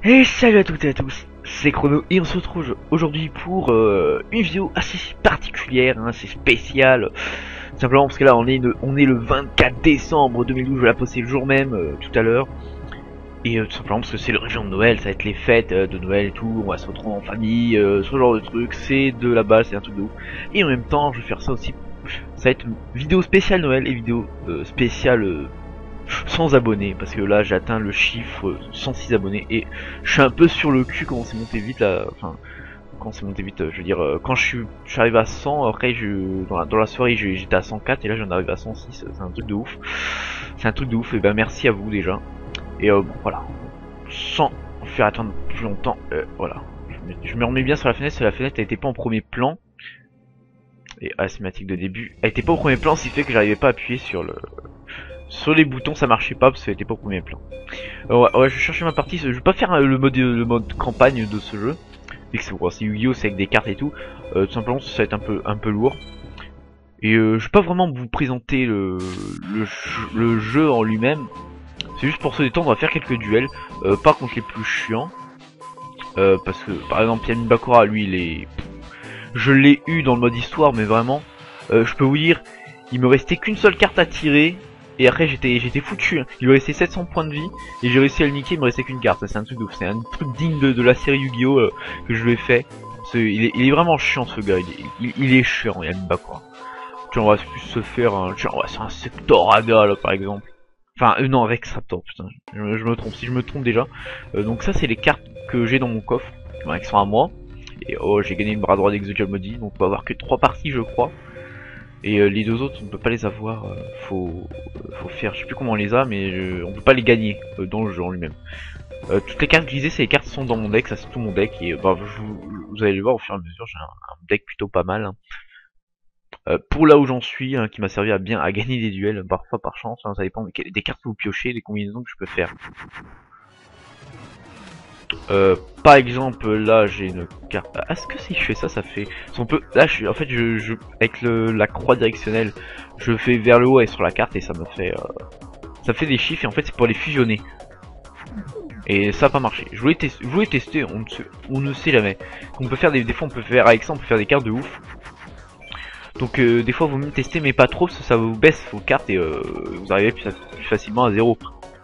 Et salut à toutes et à tous, c'est Chrono et on se retrouve aujourd'hui pour une vidéo assez particulière, hein, assez spéciale. Simplement parce que là on est le 24 décembre 2012, je vais la poster le jour même, tout à l'heure. Et tout simplement parce que c'est l'origine de Noël, ça va être les fêtes de Noël et tout, on va se retrouver en famille, ce genre de truc, c'est de la base, c'est un truc de ouf. Et en même temps je vais faire ça aussi, ça va être une vidéo spéciale Noël et vidéo spéciale 100 abonnés, parce que là j'ai atteint le chiffre 106 abonnés et je suis un peu sur le cul quand c'est monté vite là, enfin quand c'est monté vite, je veux dire quand je suis arrivé à 100, après dans la soirée j'étais à 104 et là j'en arrive à 106, c'est un truc de ouf, c'est un truc de ouf, et ben merci à vous déjà. Et bon voilà, sans faire attendre plus longtemps, voilà, je me remets bien sur la fenêtre elle était pas en premier plan, et la cinématique de début, elle était pas au premier plan, ce qui fait que j'arrivais pas à appuyer sur les boutons, ça marchait pas parce que c'était pas au premier plan. Ouais, je vais chercher ma partie, je vais pas faire le mode campagne de ce jeu, vu que c'est Yu-Gi-Oh, c'est avec des cartes et tout, tout simplement ça va être un peu lourd. Et je vais pas vraiment vous présenter le jeu en lui-même, c'est juste pour se détendre, on va faire quelques duels, pas contre les plus chiants, parce que par exemple Yamin Bakura, lui il est... Je l'ai eu dans le mode histoire, mais vraiment, je peux vous dire, il me restait qu'une seule carte à tirer. Et après j'étais foutu, hein. Il me restait 700 points de vie et j'ai réussi à le niquer, il me restait qu'une carte, c'est un truc de ouf, c'est un truc digne de la série Yu-Gi-Oh que je lui ai fait. Il est vraiment chiant ce gars, il est chiant, il y a le bas quoi. Tu vois, on va plus se faire un, on va faire un Sectoraga là par exemple. Enfin non, Rexraptor, putain, je me trompe, si je me trompe déjà. Donc ça c'est les cartes que j'ai dans mon coffre, qui sont à moi. Et oh, j'ai gagné une bras droit d'Exodia Modi, donc on va avoir que 3 parties je crois. Et les deux autres on ne peut pas les avoir, faut faire, je sais plus comment on les a, mais on peut pas les gagner dans le jeu en lui-même. Toutes les cartes que je disais, c'est les cartes qui sont dans mon deck, ça c'est tout mon deck, et bah, vous allez le voir au fur et à mesure, j'ai un deck plutôt pas mal. Hein. Pour là où j'en suis, hein, qui m'a servi à gagner des duels, parfois par chance, hein, ça dépend des cartes que vous piochez, des combinaisons que je peux faire. Par exemple, là j'ai une carte. Est-ce que si je fais ça, ça fait. Si on peut. Là, en fait, avec la croix directionnelle, je fais vers le haut et sur la carte et ça me fait. Ça fait des chiffres et en fait c'est pour les fusionner. Et ça n'a pas marché. Je voulais tester, on ne sait jamais. On peut faire des fois, on peut faire avec ça, on peut faire des cartes de ouf. Donc des fois, vous me tester, mais pas trop, parce que ça vous baisse vos cartes et vous arrivez plus facilement à 0.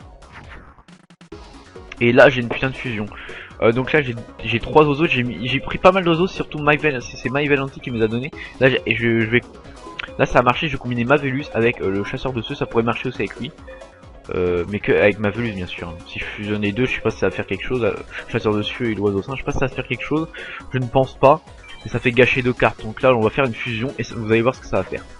Et là j'ai une putain de fusion. Donc là j'ai 3 oiseaux, j'ai pris pas mal d'oiseaux, surtout c'est MyValenti qui me les a donné. Là là ça a marché, je vais combiner Mavelus avec le chasseur de ceux, ça pourrait marcher aussi avec lui. Mais que avec Mavelus bien sûr. Hein. Si je fusionne les deux, je sais pas si ça va faire quelque chose. Chasseur de cieux et l'oiseau saint, je sais pas si ça va faire quelque chose. Je ne pense pas. Mais ça fait gâcher 2 cartes. Donc là on va faire une fusion et vous allez voir ce que ça va faire.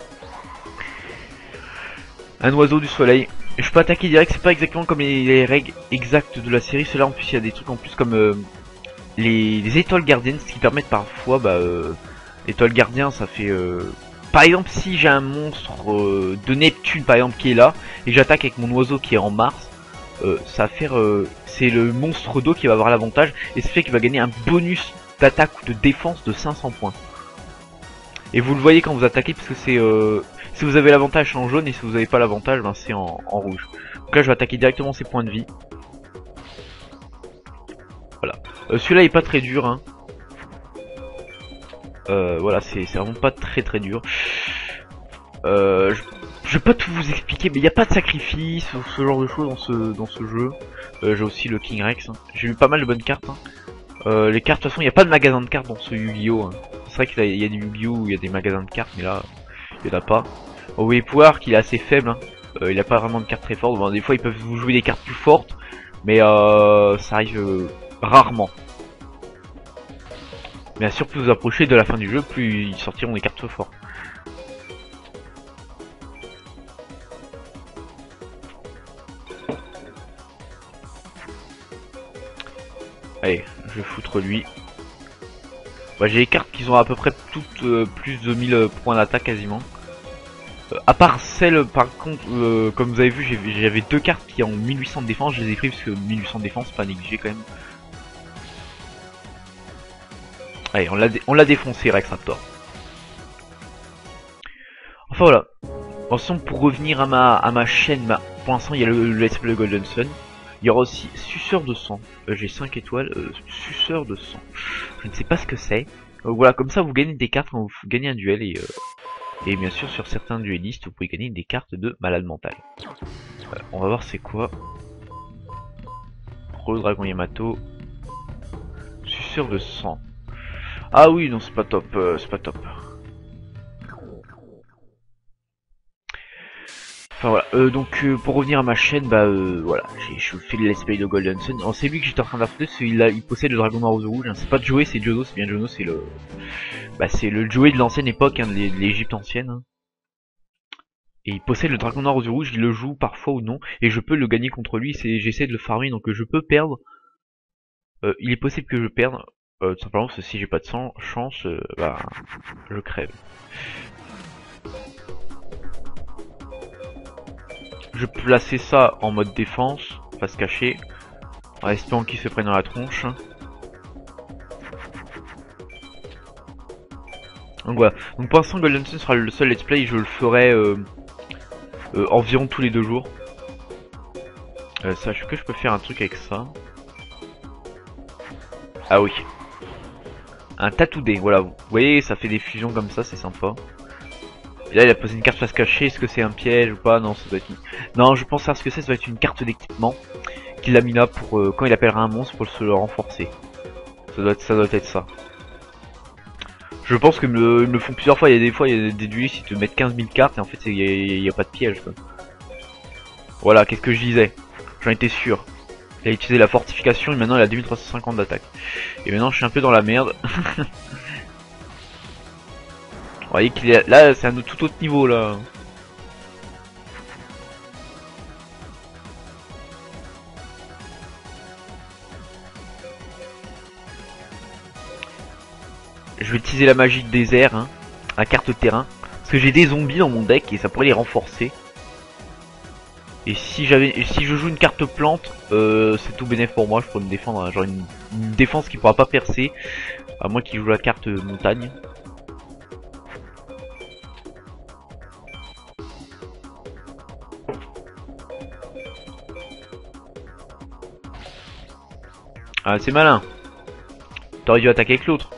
Un oiseau du soleil. Je peux attaquer direct, c'est pas exactement comme les règles exactes de la série. Cela en plus il y a des trucs en plus comme les étoiles gardiennes, ce qui permettent parfois étoiles gardiens ça fait par exemple si j'ai un monstre de Neptune par exemple qui est là et j'attaque avec mon oiseau qui est en Mars, ça va faire c'est le monstre d'eau qui va avoir l'avantage et ça fait qu'il va gagner un bonus d'attaque ou de défense de 500 points. Et vous le voyez quand vous attaquez parce que c'est si vous avez l'avantage c'est en jaune et si vous n'avez pas l'avantage ben c'est en rouge. Donc là je vais attaquer directement ses points de vie. Voilà. Celui-là est pas très dur hein. Voilà, c'est vraiment pas très dur. Je vais pas tout vous expliquer, mais il n'y a pas de sacrifice ou ce genre de choses dans ce jeu. J'ai aussi le King Rex. Hein. J'ai eu pas mal de bonnes cartes. Hein. Les cartes, de toute façon, il n'y a pas de magasin de cartes dans ce Yu-Gi-Oh! Hein. C'est vrai qu'il y a des Yu-Gi-Oh! Où il y a des magasins de cartes, mais là, il n'y en a pas. Vous voyez pouvoir qu'il est assez faible. Hein. Il n'a pas vraiment de cartes très fortes. Bon, des fois, ils peuvent vous jouer des cartes plus fortes, mais ça arrive rarement. Bien sûr, plus vous approchez de la fin du jeu, plus ils sortiront des cartes fortes. Allez, je vais foutre lui. Bah, j'ai les cartes qui ont à peu près toutes plus de 1000 points d'attaque quasiment. À part celle par contre, comme vous avez vu, j'avais 2 cartes qui ont 1800 de défense, je les ai pris parce que 1800 de défense, pas négligé quand même. Allez, on l'a défoncé Rexraptor. Enfin voilà. Ensemble pour revenir à ma chaîne, pour l'instant il y a le Let's Play Golden Sun. Il y aura aussi suceur de sang. J'ai 5 étoiles. Suceur de sang. Je ne sais pas ce que c'est. Voilà, comme ça vous gagnez des cartes quand vous gagnez un duel et bien sûr sur certains duellistes vous pouvez gagner des cartes de malade mental. On va voir c'est quoi. Pro dragon Yamato. Suceur de sang. Ah oui non c'est pas top, c'est pas top. Enfin voilà, donc pour revenir à ma chaîne, bah voilà, je fais le let's play de Golden Sun. C'est lui que j'étais en train d'affronter, il possède le dragon noir aux rouges, hein. C'est pas Joey, c'est Jono, c'est bien Jono, c'est le... Bah c'est le Joey de l'ancienne époque, hein, de l'Égypte ancienne. Hein. Et il possède le dragon noir aux yeux rouges, il le joue parfois ou non, et je peux le gagner contre lui, j'essaie de le farmer, donc je peux perdre. Il est possible que je perde, tout simplement parce que si j'ai pas de chance, bah je crève. Je peux placer ça en mode défense, face cachée, en espérant qu'il se prenne dans la tronche. Donc voilà, donc pour l'instant Golden Sun sera le seul let's play, je le ferai environ tous les 2 jours. Sache que je peux faire un truc avec ça. Ah oui. Un tattoo dé, voilà, vous voyez ça fait des fusions comme ça, c'est sympa. Et là il a posé une carte face cachée, est-ce que c'est un piège ou pas? Non, ça doit être une... Non, je pense à ce que c'est, ça doit être une carte d'équipement qu'il a mis là pour quand il appellera un monstre pour se le renforcer. Ça doit être ça. Je pense que me le font plusieurs fois, il y a des duelistes qui te mettent 15 000 cartes et en fait il y a pas de piège quoi. Voilà, qu'est-ce que je disais? J'en étais sûr. Il a utilisé la fortification et maintenant il a 2350 d'attaque. Et maintenant je suis un peu dans la merde. Vous voyez qu'il est là, c'est un tout autre niveau là. Je vais utiliser la magie de désert, hein, la carte terrain, parce que j'ai des zombies dans mon deck et ça pourrait les renforcer. Et si je joue une carte plante, c'est tout bénéf pour moi, je pourrais me défendre, hein, genre une défense qui pourra pas percer, à moins qu'il joue la carte montagne. Ah c'est malin. T'aurais dû attaquer avec l'autre.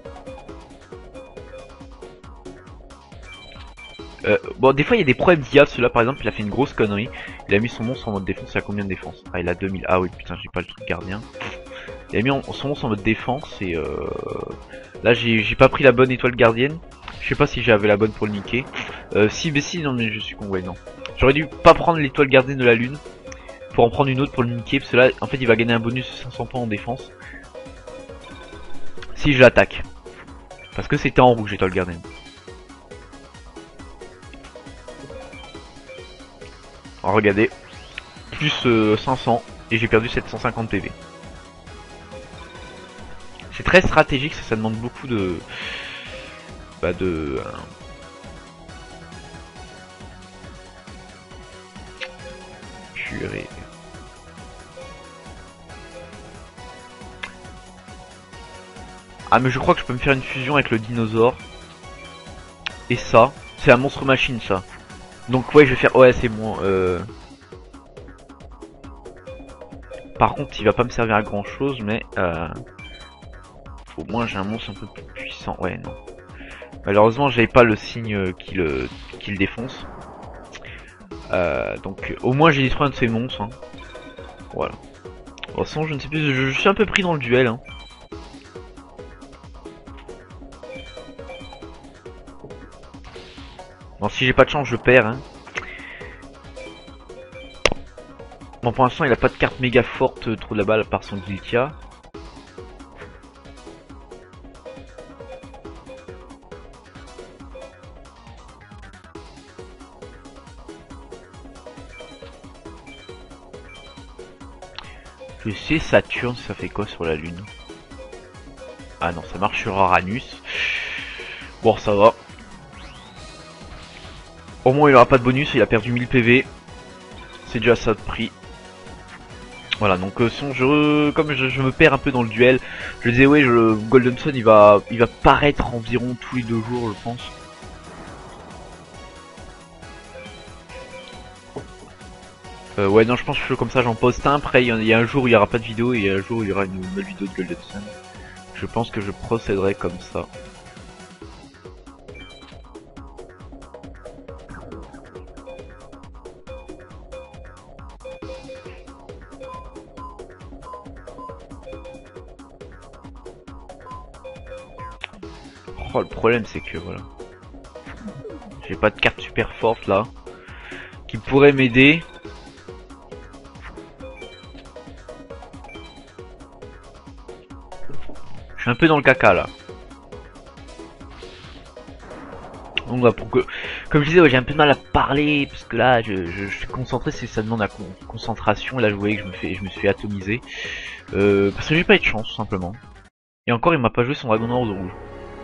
Bon des fois il y a des problèmes d'IA, celui-là par exemple il a fait une grosse connerie. Il a mis son monstre en mode défense, il a combien de défense? Ah il a 2000, ah oui putain j'ai pas le truc gardien. Il a mis son monstre en mode défense et là j'ai pas pris la bonne étoile gardienne. Je sais pas si j'avais la bonne pour le niquer. Si non mais je suis con, ouais non. J'aurais dû pas prendre l'étoile gardienne de la lune pour en prendre une autre pour le niquer, parce que là en fait il va gagner un bonus de 500 points en défense si je l'attaque. Parce que c'était en rouge l'étoile gardienne. Alors regardez, plus 500 et j'ai perdu 750 PV. C'est très stratégique, ça demande beaucoup de... Bah de... Purée. Ah mais je crois que je peux me faire une fusion avec le dinosaure. Et ça, c'est un monstre machine ça. Donc ouais je vais faire... Ouais c'est bon. Par contre il va pas me servir à grand chose mais... Au moins j'ai un monstre un peu plus puissant. Ouais non. Malheureusement j'avais pas le signe qui le défonce. Donc au moins j'ai détruit un de ces monstres. Hein. Voilà. De toute façon je ne sais plus, je suis un peu pris dans le duel. Hein. Bon si j'ai pas de chance je perds. Hein. Bon pour l'instant il a pas de carte méga forte trop de la balle par son Giltia. Je sais Saturne ça fait quoi sur la lune? Ah non ça marche sur Uranus. Bon ça va. Au moins il aura pas de bonus, il a perdu 1000 PV. C'est déjà ça de prix. Voilà donc comme je me perds un peu dans le duel, je disais ouais Golden Sun il va paraître environ tous les 2 jours je pense. Ouais, non, je pense que comme ça j'en poste un, après il y a un jour où il y aura pas de vidéo et il y a un jour où il y aura une nouvelle vidéo de Golden Sun. Je pense que je procéderai comme ça. Oh, le problème c'est que voilà, j'ai pas de carte super forte là qui pourrait m'aider. Je suis un peu dans le caca là. Donc là, comme je disais, ouais, j'ai un peu de mal à parler parce que là, je suis concentré, ça demande la concentration. Là, je voyais que je me suis atomisé parce que j'ai pas eu de chance, tout simplement. Et encore, il m'a pas joué son dragon noir ou rouge.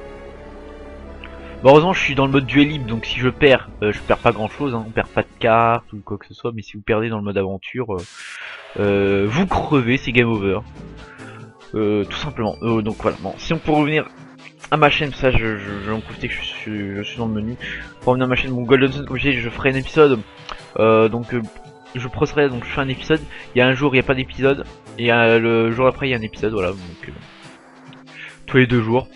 Bon, heureusement, je suis dans le mode duel libre, donc si je perds pas grand chose, hein, on perd pas de cartes ou quoi que ce soit. Mais si vous perdez dans le mode aventure, vous crevez, c'est game over. Tout simplement. Donc voilà. Bon, si on peut revenir à ma chaîne, ça je vais en profiter que je suis dans le menu. Pour revenir à ma chaîne, mon Golden Sun, comme je ferai un épisode. Je procéderai, donc je fais un épisode. Il y a un jour, il n'y a pas d'épisode. Et le jour après, il y a un épisode, voilà. Donc tous les 2 jours.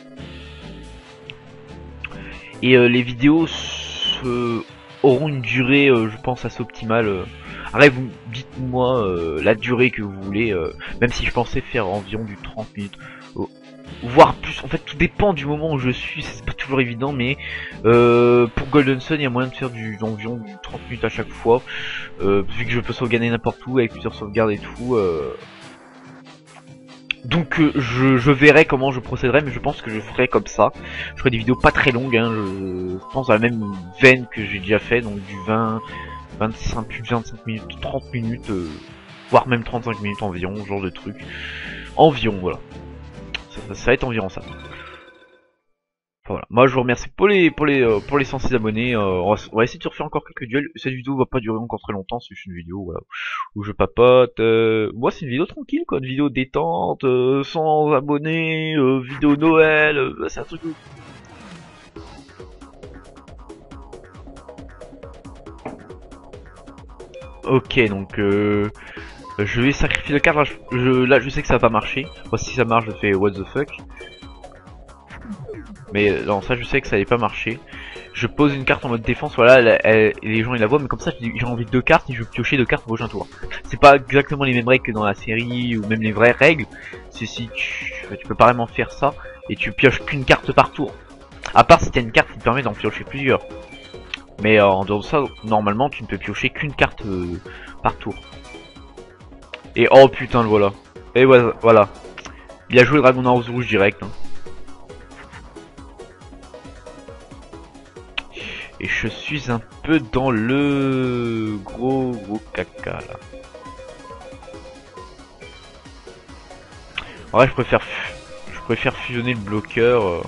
Et les vidéos auront une durée, je pense, assez optimale. Après, vous dites-moi la durée que vous voulez, même si je pensais faire environ du 30 minutes. Voire plus, en fait tout dépend du moment où je suis, c'est pas toujours évident, mais pour Golden Sun il y a moyen de faire environ du 30 minutes à chaque fois, vu que je peux sauvegarder n'importe où avec plusieurs sauvegardes et tout. Donc je verrai comment je procéderai, mais je pense que je ferai comme ça. Je ferai des vidéos pas très longues, hein, je pense à la même veine que j'ai déjà fait, donc du 20, 25, plus de 25 minutes, 30 minutes, voire même 35 minutes environ, ce genre de truc. Environ, voilà. Ça va être environ ça. Enfin, voilà. Moi je vous remercie pour les 106 abonnés. On va essayer de refaire encore quelques duels. Cette vidéo va pas durer encore très longtemps, c'est juste une vidéo voilà, où je papote. Moi c'est une vidéo tranquille quoi, une vidéo détente, sans abonnés, vidéo Noël, c'est un truc. Ok donc je vais sacrifier le carte. Là je sais que ça va pas marcher. Moi si ça marche je fais what the fuck. Mais non, ça je sais que ça n'allait pas marcher. Je pose une carte en mode défense, voilà, les gens ils la voient, mais comme ça j'ai envie de 2 cartes et je veux piocher 2 cartes au prochain tour. C'est pas exactement les mêmes règles que dans la série ou même les vraies règles. C'est si tu peux pas vraiment faire ça et tu pioches qu'une carte par tour. À part si t'as une carte qui te permet d'en piocher plusieurs. Mais en dehors de ça, normalement tu ne peux piocher qu'une carte par tour. Et oh putain le voilà. Et voilà. Il a joué le dragon noir rouge direct. Hein. Et je suis un peu dans le gros caca là. En vrai je préfère fusionner le bloqueur.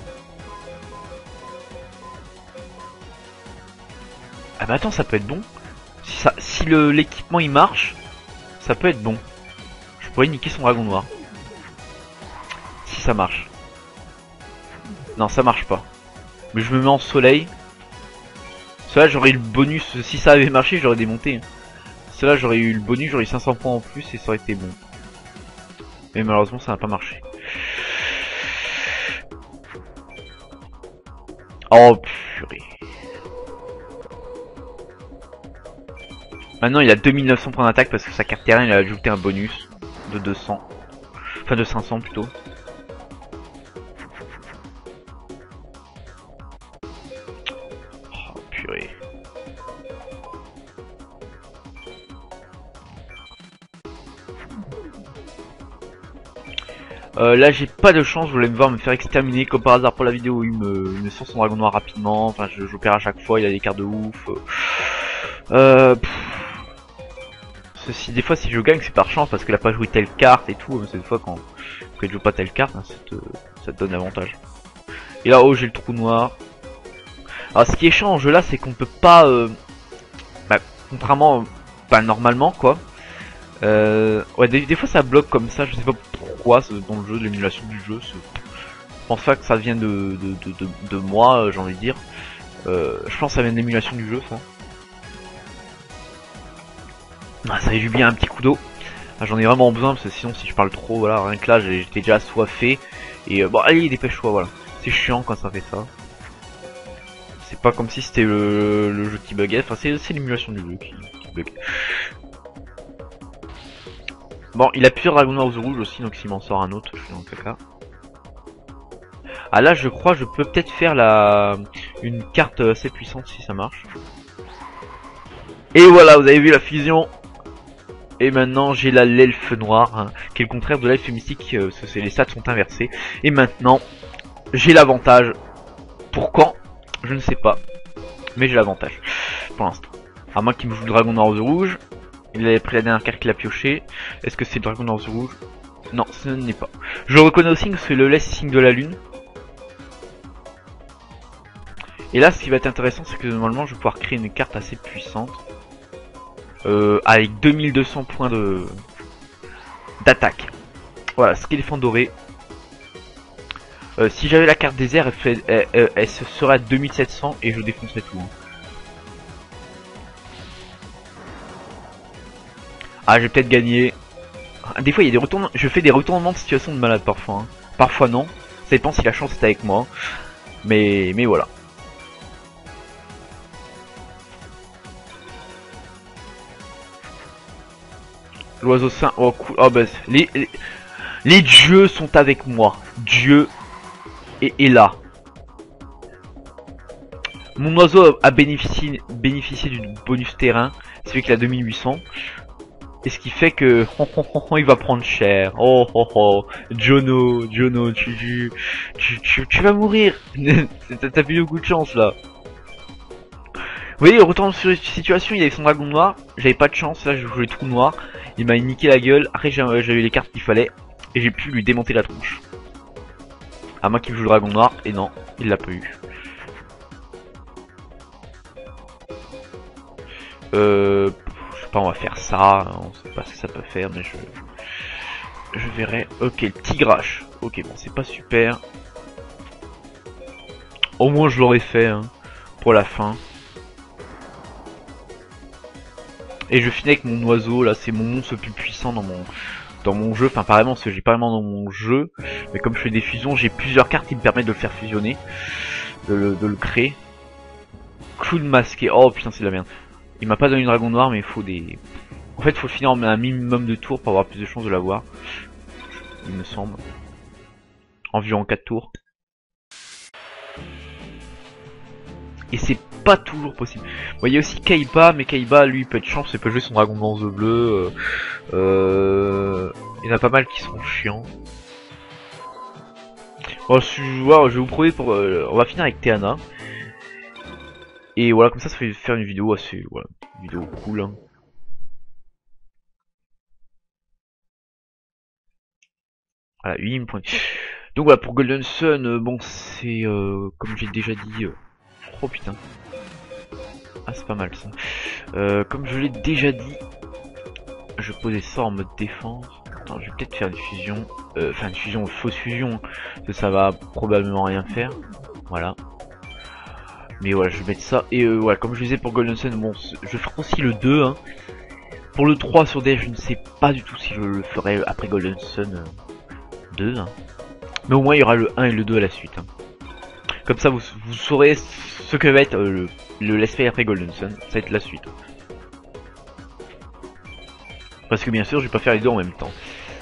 Ah bah attends, ça peut être bon. Si l'équipement il marche, ça peut être bon. Je pourrais niquer son dragon noir. Si ça marche. Non ça marche pas. Mais je me mets en soleil. Cela j'aurais eu le bonus, si ça avait marché j'aurais démonté. Cela j'aurais eu le bonus, j'aurais eu 500 points en plus et ça aurait été bon. Mais malheureusement ça n'a pas marché. Oh purée. Maintenant il a 2900 points d'attaque parce que sa carte terrain il a ajouté un bonus de 200. Enfin de 500 plutôt. Oh purée. Là j'ai pas de chance, je voulais me voir me faire exterminer comme par hasard pour la vidéo où il me sort son dragon noir rapidement, enfin j'opère à chaque fois, il a des cartes de ouf. Ceci des fois si je gagne c'est par chance parce qu'elle a pas joué telle carte et tout, mais des fois quand elle joue pas telle carte, hein, ça te donne l'avantage. Et là haut j'ai le trou noir. Alors ce qui est chiant en jeu là c'est qu'on peut pas contrairement normalement quoi. Ouais des fois ça bloque comme ça, je sais pas pourquoi dans le jeu, de l'émulation du jeu. Je pense pas que ça vient de moi, j'ai envie de dire. Je pense que ça vient de l'émulation du jeu ça. Ah, ça fait du bien un petit coup d'eau. Ah, j'en ai vraiment besoin parce que sinon si je parle trop, voilà, rien que là j'étais déjà assoiffé. Et bon allez dépêche-toi, voilà. C'est chiant quand ça fait ça. C'est pas comme si c'était le jeu qui buguait, enfin c'est l'émulation du jeu qui bug. Bon, il a plusieurs dragons noirs rouges aussi, donc s'il m'en sort un autre, je suis dans le caca. Ah là je crois je peux peut-être faire une carte assez puissante si ça marche. Et voilà, vous avez vu la fusion. Et maintenant j'ai l'elfe noir, hein, qui est le contraire de l'elfe mystique, parce que les stats sont inversés. Et maintenant, j'ai l'avantage. Pour quand? Je ne sais pas. Mais j'ai l'avantage, pour l'instant. À moins qu'il me joue le dragon noir rouge. Il avait pris la dernière carte qu'il a pioché. Est-ce que c'est le dragon noir rouge? Non, ce n'est pas. Je le reconnais aussi que c'est le laisse signe de la lune. Et là, ce qui va être intéressant, c'est que normalement, je vais pouvoir créer une carte assez puissante. Avec 2200 points d'attaque. Voilà, Skéléphant doré. Si j'avais la carte désert, elle serait à 2700 et je défoncerais tout. Hein. Ah, j'ai peut-être gagné. Des fois, il y a des retournements. Je fais des retournements de situation de malade parfois. Hein. Parfois non. Ça dépend si la chance est avec moi. Mais voilà. L'oiseau saint. Oh cool. Oh bah les dieux sont avec moi. Dieu est là. Mon oiseau a bénéficié d'une bonus terrain. Celui qui a 2800. Et ce qui fait que il va prendre cher. Oh oh oh. Jono, tu vas mourir. T'as plus beaucoup de chance là. Vous voyez, retourne sur une situation, il avait son dragon noir, j'avais pas de chance, là je jouais tout noir, il m'a niqué la gueule, après j'avais les cartes qu'il fallait, et j'ai pu lui démonter la tronche. À moins qu'il joue le dragon noir, et non, il l'a pas eu. Je sais pas, on va faire ça, on sait pas ce que ça peut faire, mais je verrai. Ok, le tigrache, ok bon c'est pas super. Au moins je l'aurais fait, hein, pour la fin. Et je finis avec mon oiseau, là c'est mon monstre le plus puissant dans mon jeu, enfin pas vraiment parce que j'ai pas vraiment dans mon jeu, mais comme je fais des fusions, j'ai plusieurs cartes qui me permettent de le faire fusionner, de le créer. Clown masqué, oh putain c'est de la merde. Il m'a pas donné une dragon noir mais il faut des... En fait il faut finir un minimum de tours pour avoir plus de chances de l'avoir, il me semble. Environ 4 tours. Et c'est pas toujours possible. Bon, il y a aussi Kaiba, mais Kaiba lui il peut être chance, il peut jouer son dragon bronze bleu. Il y en a pas mal qui sont chiants. Bon, je vais vous prouver pour. On va finir avec Théana. Et voilà, comme ça fait faire une vidéo assez. Voilà, une vidéo cool. Hein. Voilà, 8 points. Donc voilà, pour Golden Sun, bon, c'est comme j'ai déjà dit. Oh putain. Ah, c'est pas mal ça. Comme je l'ai déjà dit, je posais ça en mode défense. Attends, je vais peut-être faire une fusion. Enfin, une fusion, fausse fusion. Ça va probablement rien faire. Voilà. Mais voilà, je vais mettre ça. Et voilà, comme je disais pour Golden Sun, bon, je ferai aussi le 2. Hein. Pour le 3 sur DS, je ne sais pas du tout si je le ferai après Golden Sun 2. Hein. Mais au moins, il y aura le 1 et le 2 à la suite. Hein. Comme ça, vous saurez ce que va être le Let's Play après Golden Sun. Ça va être la suite. Parce que bien sûr, je vais pas faire les deux en même temps.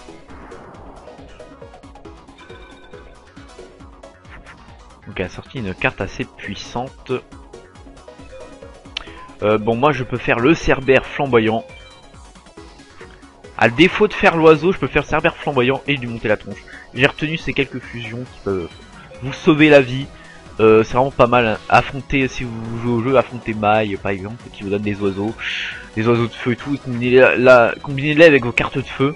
Donc elle a sorti une carte assez puissante. Bon, moi je peux faire le Cerbère flamboyant. À défaut de faire l'oiseau, je peux faire Cerbère flamboyant et lui monter la tronche. J'ai retenu ces quelques fusions qui peuvent vous sauver la vie. C'est vraiment pas mal. Hein. Affronter, si vous jouez au jeu, affronter Maille par exemple, qui vous donne des oiseaux de feu et tout. Combinez-les avec vos cartes de feu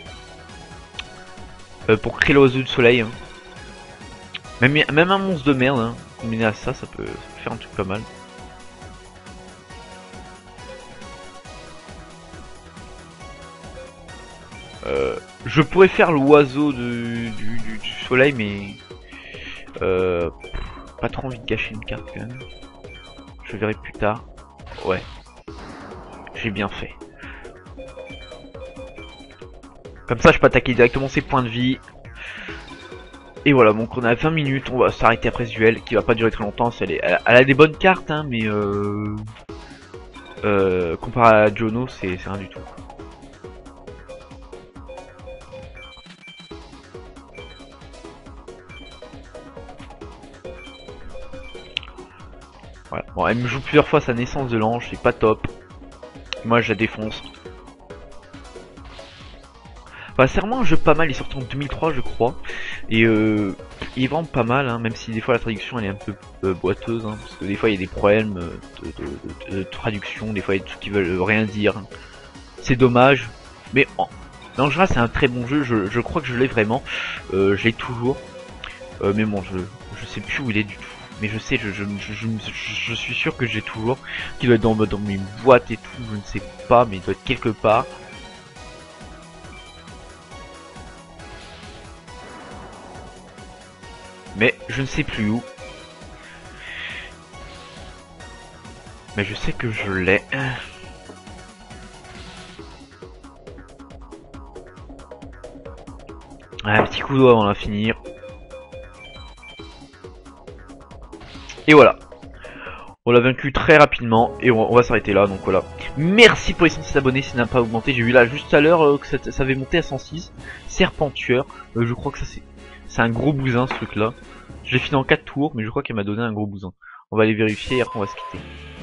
pour créer l'oiseau du soleil. Hein. Même un monstre de merde, hein, combiné à ça, ça peut faire un truc pas mal. Je pourrais faire l'oiseau du soleil, mais pas trop envie de gâcher une carte quand même. Je verrai plus tard. Ouais, j'ai bien fait. Comme ça je peux attaquer directement ses points de vie. Et voilà, donc on a 20 minutes, on va s'arrêter après ce duel qui va pas durer très longtemps. Elle a des bonnes cartes hein, mais comparé à Jono c'est rien du tout. Voilà. Bon, elle me joue plusieurs fois sa naissance de l'ange, c'est pas top. Moi je la défonce. Enfin, c'est vraiment un jeu pas mal, il est sorti en 2003 je crois. Et il est vraiment pas mal, hein, même si des fois la traduction elle est un peu boiteuse. Hein, parce que des fois il y a des problèmes de traduction, des fois il y a des trucs qui veulent rien dire. C'est dommage. Mais en général c'est un très bon jeu, je crois que je l'ai vraiment. Je l'ai toujours. Mais bon, je sais plus où il est du tout. Mais je sais, je suis sûr que j'ai toujours. Qu'il doit être dans mes boîtes et tout, je ne sais pas, mais il doit être quelque part. Mais je ne sais plus où. Mais je sais que je l'ai. Un petit coup d'eau avant de finir. Et voilà. On l'a vaincu très rapidement et on va s'arrêter là, donc voilà. Merci pour les 106 abonnés, si ça n'a pas augmenté. J'ai vu là juste à l'heure que ça avait monté à 106. Serpentueur, je crois que ça c'est un gros bousin ce truc là. Je l'ai fini en 4 tours, mais je crois qu'elle m'a donné un gros bousin. On va aller vérifier et après on va se quitter.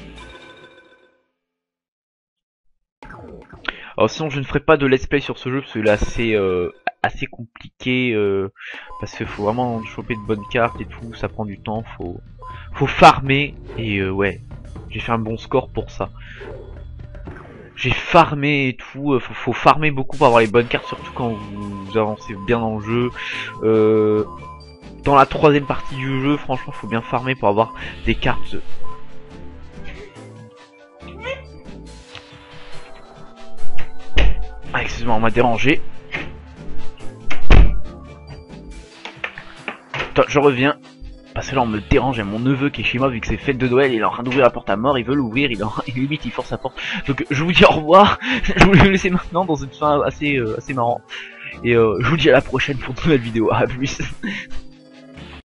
Alors sinon je ne ferai pas de let's play sur ce jeu parce que là c'est assez compliqué parce qu'il faut vraiment choper de bonnes cartes et tout, ça prend du temps, faut farmer et ouais, j'ai fait un bon score pour ça. J'ai farmé et tout, faut farmer beaucoup pour avoir les bonnes cartes, surtout quand vous avancez bien dans le jeu. Dans la troisième partie du jeu, franchement, faut bien farmer pour avoir des cartes. Ah, excusez-moi, on m'a dérangé. Attends, je reviens. Parce que là on me dérange, il y a mon neveu qui est chez moi vu que c'est fête de Noël, il est en train d'ouvrir la porte à mort, il veut l'ouvrir, limite il force sa porte. Donc je vous dis au revoir, je vous le laisser maintenant dans une fin assez marrant. Et je vous dis à la prochaine pour de nouvelles vidéos, à plus.